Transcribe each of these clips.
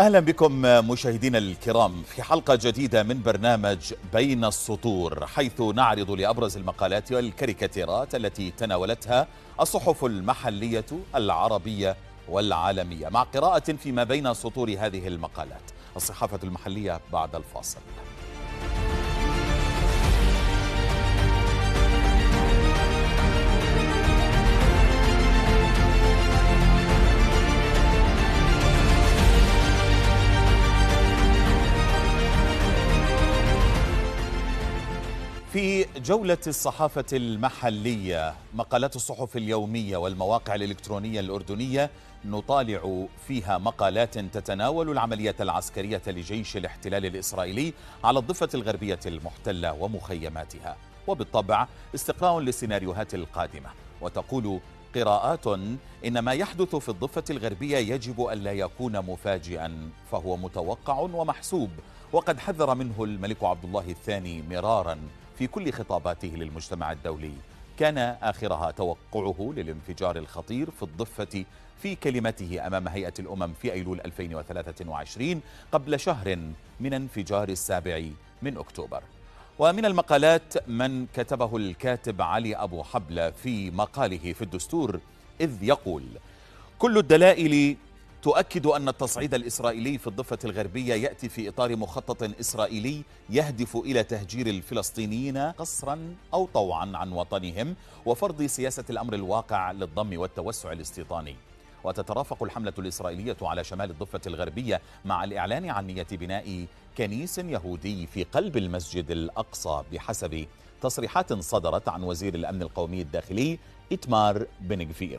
أهلا بكم مشاهدينا الكرام في حلقة جديدة من برنامج بين السطور، حيث نعرض لأبرز المقالات والكاريكاتيرات التي تناولتها الصحف المحلية العربية والعالمية، مع قراءة فيما بين سطور هذه المقالات. الصحافة المحلية بعد الفاصل. في جولة الصحافة المحلية، مقالات الصحف اليومية والمواقع الإلكترونية الأردنية، نطالع فيها مقالات تتناول العملية العسكرية لجيش الاحتلال الإسرائيلي على الضفة الغربية المحتلة ومخيماتها، وبالطبع استقراء للسيناريوهات القادمة. وتقول قراءات إن ما يحدث في الضفة الغربية يجب ألا يكون مفاجئا، فهو متوقع ومحسوب، وقد حذر منه الملك عبد الله الثاني مرارا في كل خطاباته للمجتمع الدولي. كان آخرها توقعه للانفجار الخطير في الضفة في كلمته أمام هيئة الأمم في أيلول 2023 قبل شهر من انفجار 7 أكتوبر. ومن المقالات من كتبه الكاتب علي أبو حبلة في مقاله في الدستور، إذ يقول: كل الدلائل تؤكد أن التصعيد الإسرائيلي في الضفة الغربية يأتي في إطار مخطط إسرائيلي يهدف إلى تهجير الفلسطينيين قسرا أو طوعا عن وطنهم، وفرض سياسة الأمر الواقع للضم والتوسع الاستيطاني. وتترافق الحملة الإسرائيلية على شمال الضفة الغربية مع الإعلان عن نية بناء كنيس يهودي في قلب المسجد الأقصى، بحسب تصريحات صدرت عن وزير الأمن القومي الداخلي إتمار بن غفير.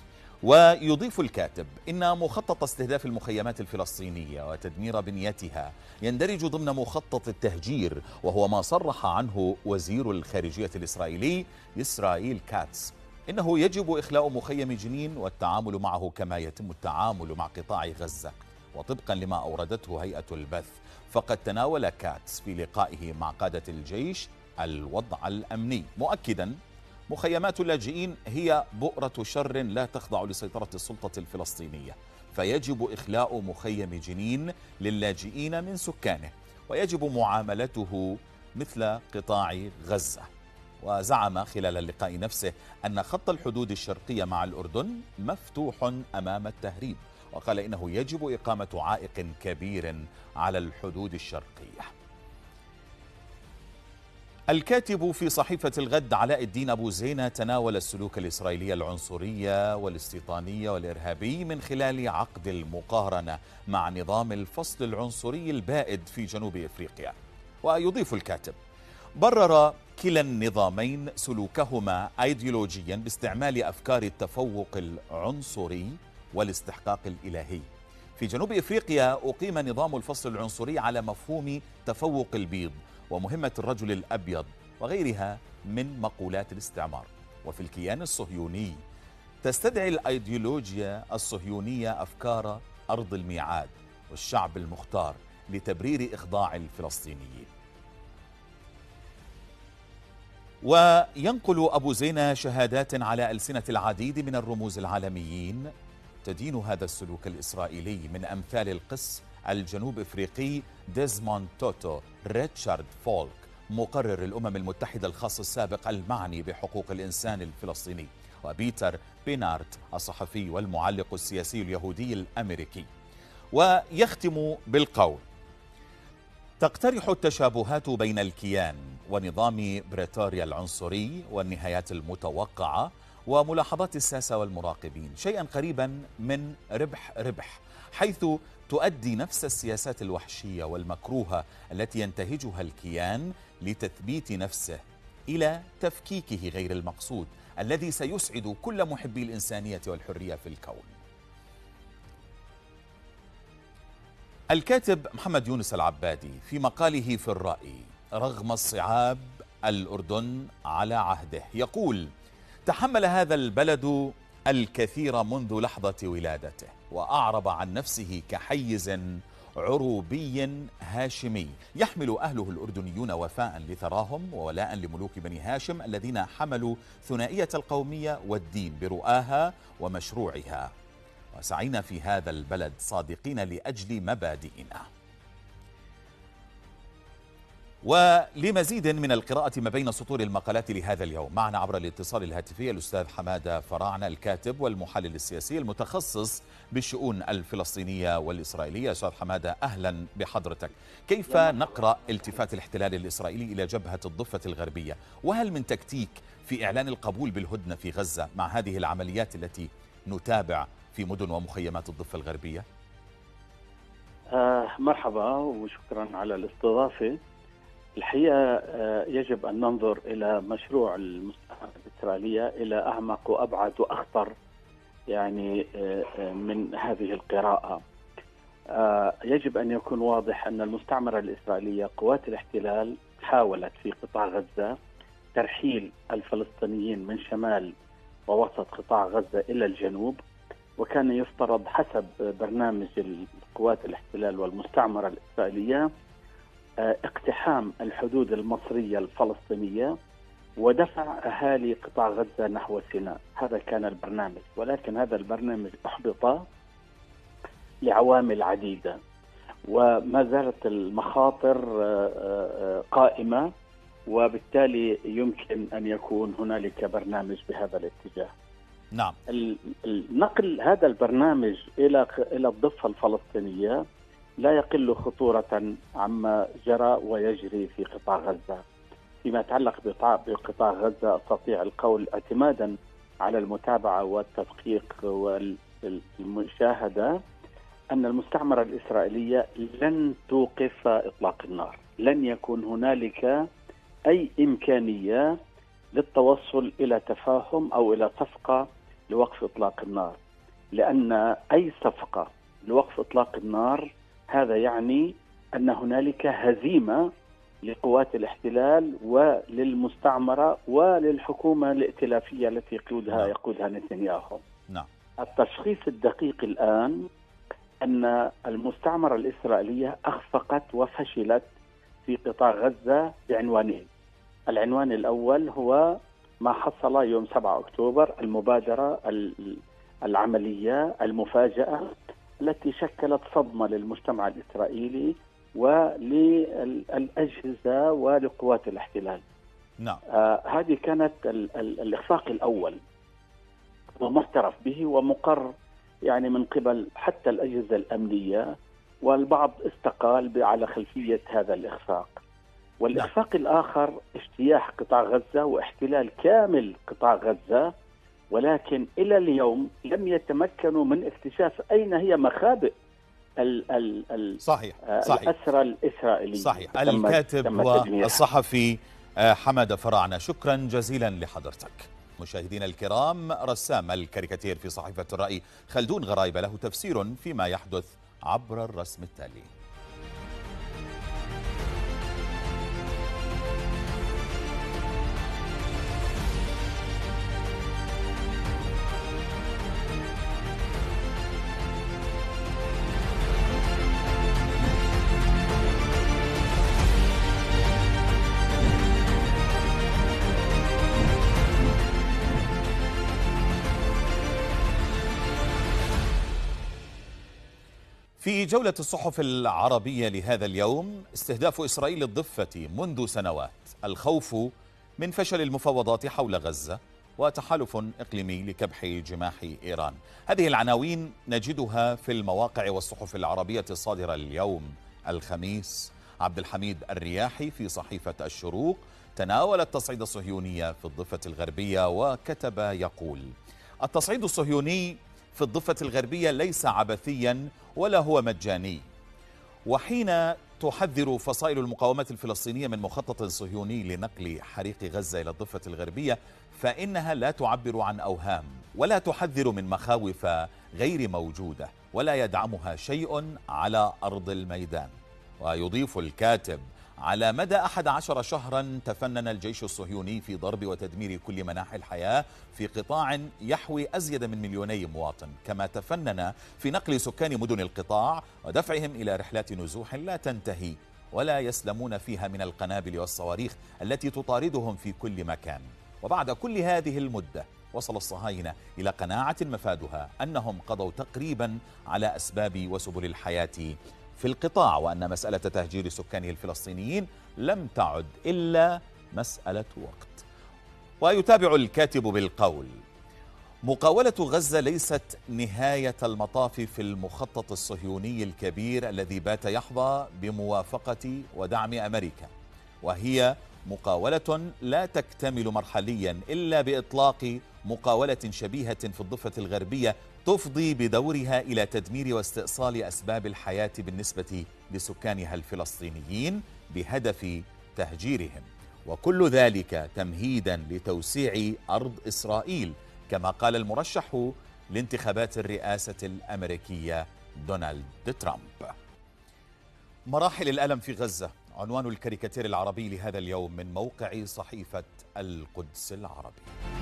ويضيف الكاتب إن مخطط استهداف المخيمات الفلسطينية وتدمير بنيتها يندرج ضمن مخطط التهجير، وهو ما صرح عنه وزير الخارجية الإسرائيلي إسرائيل كاتس. إنه يجب إخلاء مخيم جنين والتعامل معه كما يتم التعامل مع قطاع غزة. وطبقا لما أوردته هيئة البث، فقد تناول كاتس في لقائه مع قادة الجيش الوضع الأمني، مؤكدا: مخيمات اللاجئين هي بؤرة شر لا تخضع لسيطرة السلطة الفلسطينية، فيجب إخلاء مخيم جنين للاجئين من سكانه، ويجب معاملته مثل قطاع غزة. وزعم خلال اللقاء نفسه أن خط الحدود الشرقية مع الأردن مفتوح أمام التهريب، وقال إنه يجب إقامة عائق كبير على الحدود الشرقية. الكاتب في صحيفة الغد علاء الدين أبو زينة تناول السلوك الإسرائيلي العنصري والاستيطاني والإرهابي من خلال عقد المقارنة مع نظام الفصل العنصري البائد في جنوب إفريقيا. ويضيف الكاتب: برر كلا النظامين سلوكهما أيديولوجيا باستعمال أفكار التفوق العنصري والاستحقاق الإلهي. في جنوب إفريقيا أقيم نظام الفصل العنصري على مفهوم تفوق البيض ومهمة الرجل الأبيض وغيرها من مقولات الاستعمار. وفي الكيان الصهيوني تستدعي الأيديولوجيا الصهيونية أفكار أرض الميعاد والشعب المختار لتبرير إخضاع الفلسطينيين. وينقل أبو زينة شهادات على ألسنة العديد من الرموز العالميين تدين هذا السلوك الإسرائيلي، من أمثال القس الجنوب إفريقي ديزموند توتو ريتشارد فولك، مقرر الأمم المتحدة الخاص السابق المعني بحقوق الإنسان الفلسطيني، وبيتر بينارت الصحفي والمعلق السياسي اليهودي الأمريكي. ويختم بالقول: تقترح التشابهات بين الكيان ونظام بريطوريا العنصري والنهايات المتوقعة وملاحظات الساسة والمراقبين شيئا قريبا من ربح ربح، حيث تؤدي نفس السياسات الوحشية والمكروهة التي ينتهجها الكيان لتثبيت نفسه إلى تفكيكه غير المقصود الذي سيسعد كل محبي الإنسانية والحرية في الكون. الكاتب محمد يونس العبادي في مقاله في الرأي: رغم الصعاب الأردن على عهده، يقول: تحمل هذا البلد الكثير منذ لحظة ولادته، وأعرب عن نفسه كحيز عروبي هاشمي يحمل أهله الأردنيون وفاء لثراهم وولاء لملوك بني هاشم الذين حملوا ثنائية القومية والدين برؤاها ومشروعها. وسعينا في هذا البلد صادقين لأجل مبادئنا. ولمزيد من القراءة ما بين سطور المقالات لهذا اليوم معنا عبر الاتصال الهاتفي الأستاذ حمادة فراعنة، الكاتب والمحلل السياسي المتخصص بالشؤون الفلسطينية والإسرائيلية. أستاذ حمادة، أهلا بحضرتك. كيف نقرأ التفات الاحتلال الإسرائيلي إلى جبهة الضفة الغربية؟ وهل من تكتيك في إعلان القبول بالهدنة في غزة مع هذه العمليات التي نتابع في مدن ومخيمات الضفة الغربية؟ مرحبا وشكرا على الاستضافة. الحقيقة يجب أن ننظر إلى مشروع المستعمرة الإسرائيلية إلى أعمق وأبعد وأخطر يعني من هذه القراءة. يجب أن يكون واضح أن المستعمرة الإسرائيلية قوات الاحتلال حاولت في قطاع غزة ترحيل الفلسطينيين من شمال ووسط قطاع غزة إلى الجنوب، وكان يفترض حسب برنامج قوات الاحتلال والمستعمرة الإسرائيلية اقتحام الحدود المصرية الفلسطينية ودفع أهالي قطاع غزة نحو سيناء. هذا كان البرنامج، ولكن هذا البرنامج أحبط لعوامل عديدة، وما زالت المخاطر قائمة، وبالتالي يمكن أن يكون هنالك برنامج بهذا الاتجاه. نعم. نقل هذا البرنامج إلى الضفة الفلسطينية لا يقل خطورة عما جرى ويجري في قطاع غزة. فيما يتعلق بقطاع غزة أستطيع القول اعتمادا على المتابعة والتدقيق والمشاهدة أن المستعمرة الإسرائيلية لن توقف إطلاق النار، لن يكون هنالك أي إمكانية للتوصل إلى تفاهم أو إلى صفقة لوقف إطلاق النار، لأن أي صفقة لوقف إطلاق النار هذا يعني أن هنالك هزيمة لقوات الاحتلال وللمستعمرة وللحكومة الائتلافية التي يقودها نتنياهو. نعم. التشخيص الدقيق الآن أن المستعمرة الإسرائيلية أخفقت وفشلت في قطاع غزة بعنوانين. العنوان الأول هو ما حصل يوم 7 أكتوبر، المبادرة العملية المفاجئة التي شكلت صدمة للمجتمع الإسرائيلي وللأجهزة ولقوات الاحتلال. نعم. هذه كانت الإخفاق الأول، ومعترف به ومقر يعني من قبل حتى الأجهزة الأمنية، والبعض استقال على خلفية هذا الإخفاق. والإخفاق الآخر اجتياح قطاع غزة واحتلال كامل قطاع غزة، ولكن إلى اليوم لم يتمكنوا من اكتشاف أين هي مخابئ صحيح. الأسرى الإسرائيليين. صحيح. الكاتب والصحفي حمادة فراعنة، شكرا جزيلا لحضرتك. مشاهدينا الكرام، رسام الكاريكاتير في صحيفة الرأي خلدون غرايبة له تفسير فيما يحدث عبر الرسم التالي. في جولة الصحف العربية لهذا اليوم، استهداف إسرائيل الضفة منذ سنوات، الخوف من فشل المفاوضات حول غزة، وتحالف إقليمي لكبح جماح إيران. هذه العناوين نجدها في المواقع والصحف العربية الصادرة اليوم الخميس. عبد الحميد الرياحي في صحيفة الشروق تناول التصعيد الصهيوني في الضفة الغربية وكتب يقول: التصعيد الصهيوني في الضفة الغربية ليس عبثيا ولا هو مجاني، وحين تحذر فصائل المقاومة الفلسطينية من مخطط صهيوني لنقل حريق غزة إلى الضفة الغربية فإنها لا تعبر عن أوهام ولا تحذر من مخاوف غير موجودة ولا يدعمها شيء على أرض الميدان. ويضيف الكاتب: على مدى 11 شهرا تفنن الجيش الصهيوني في ضرب وتدمير كل مناحي الحياة في قطاع يحوي أزيد من 2,000,000 مواطن، كما تفنن في نقل سكان مدن القطاع ودفعهم إلى رحلات نزوح لا تنتهي ولا يسلمون فيها من القنابل والصواريخ التي تطاردهم في كل مكان. وبعد كل هذه المدة وصل الصهاينة إلى قناعة مفادها أنهم قضوا تقريبا على أسباب وسبل الحياة في القطاع، وأن مسألة تهجير سكانه الفلسطينيين لم تعد إلا مسألة وقت. ويتابع الكاتب بالقول: مقاولة غزة ليست نهاية المطاف في المخطط الصهيوني الكبير الذي بات يحظى بموافقة ودعم أمريكا، وهي مقاولة لا تكتمل مرحليا إلا بإطلاق مقاولة شبيهة في الضفة الغربية تفضي بدورها إلى تدمير واستئصال أسباب الحياة بالنسبة لسكانها الفلسطينيين بهدف تهجيرهم، وكل ذلك تمهيدا لتوسيع أرض إسرائيل كما قال المرشح لانتخابات الرئاسة الأمريكية دونالد ترامب. مراحل الألم في غزة عنوان الكاريكاتير العربي لهذا اليوم من موقع صحيفة القدس العربي.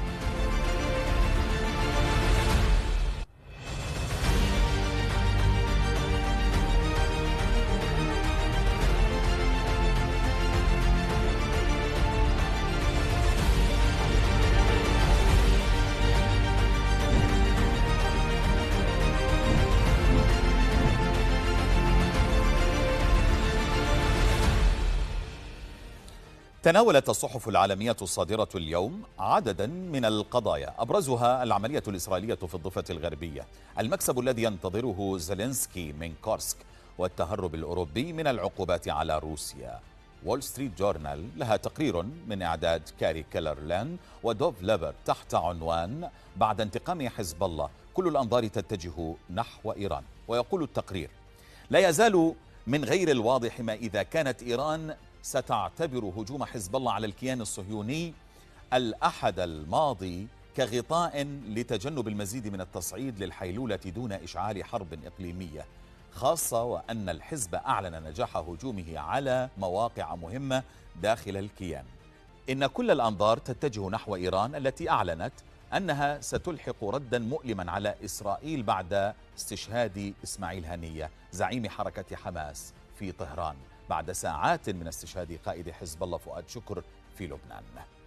تناولت الصحف العالمية الصادرة اليوم عددا من القضايا أبرزها العملية الإسرائيلية في الضفة الغربية، المكسب الذي ينتظره زيلينسكي من كورسك، والتهرب الأوروبي من العقوبات على روسيا. وول ستريت جورنال لها تقرير من إعداد كاري كيلرلان ودوف ليبر تحت عنوان: بعد انتقام حزب الله كل الأنظار تتجه نحو إيران. ويقول التقرير: لا يزال من غير الواضح ما إذا كانت إيران ستعتبر هجوم حزب الله على الكيان الصهيوني الأحد الماضي كغطاء لتجنب المزيد من التصعيد للحيلولة دون إشعال حرب إقليمية، خاصة وأن الحزب أعلن نجاح هجومه على مواقع مهمة داخل الكيان. إن كل الأنظار تتجه نحو إيران التي أعلنت أنها ستلحق ردا مؤلما على إسرائيل بعد استشهاد إسماعيل هنية زعيم حركة حماس في طهران بعد ساعات من استشهاد قائد حزب الله فؤاد شكر في لبنان.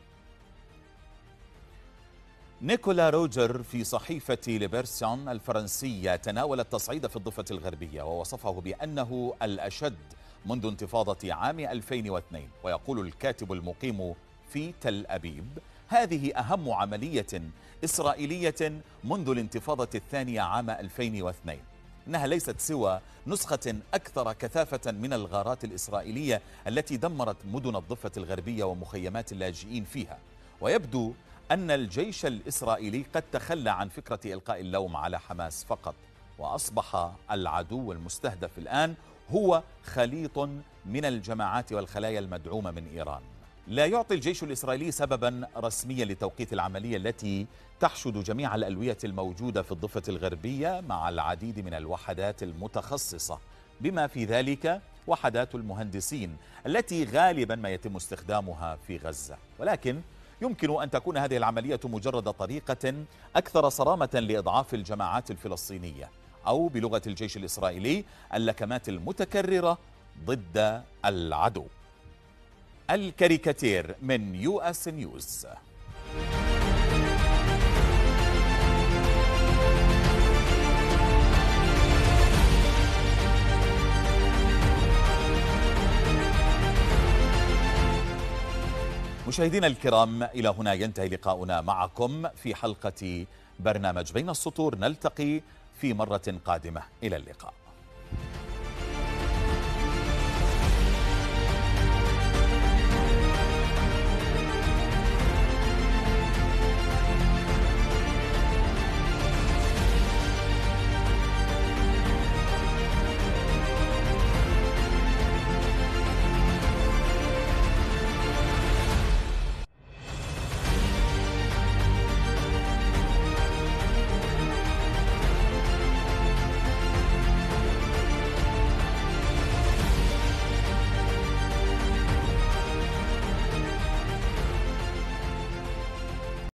نيكولا روجر في صحيفة ليبرسيون الفرنسية تناول التصعيد في الضفة الغربية ووصفه بأنه الأشد منذ انتفاضة عام 2002. ويقول الكاتب المقيم في تل أبيب: هذه أهم عملية إسرائيلية منذ الانتفاضة الثانية عام 2002. إنها ليست سوى نسخة أكثر كثافة من الغارات الإسرائيلية التي دمرت مدن الضفة الغربية ومخيمات اللاجئين فيها. ويبدو أن الجيش الإسرائيلي قد تخلى عن فكرة إلقاء اللوم على حماس فقط، وأصبح العدو المستهدف الآن هو خليط من الجماعات والخلايا المدعومة من إيران. لا يعطي الجيش الإسرائيلي سببا رسميا لتوقيت العملية التي تحشد جميع الألوية الموجودة في الضفة الغربية مع العديد من الوحدات المتخصصة، بما في ذلك وحدات المهندسين التي غالبا ما يتم استخدامها في غزة. ولكن يمكن أن تكون هذه العملية مجرد طريقة أكثر صرامة لإضعاف الجماعات الفلسطينية، أو بلغة الجيش الإسرائيلي اللكمات المتكررة ضد العدو. الكاريكاتير من US نيوز. مشاهدينا الكرام، إلى هنا ينتهي لقاؤنا معكم في حلقة برنامج بين السطور. نلتقي في مرة قادمة، إلى اللقاء.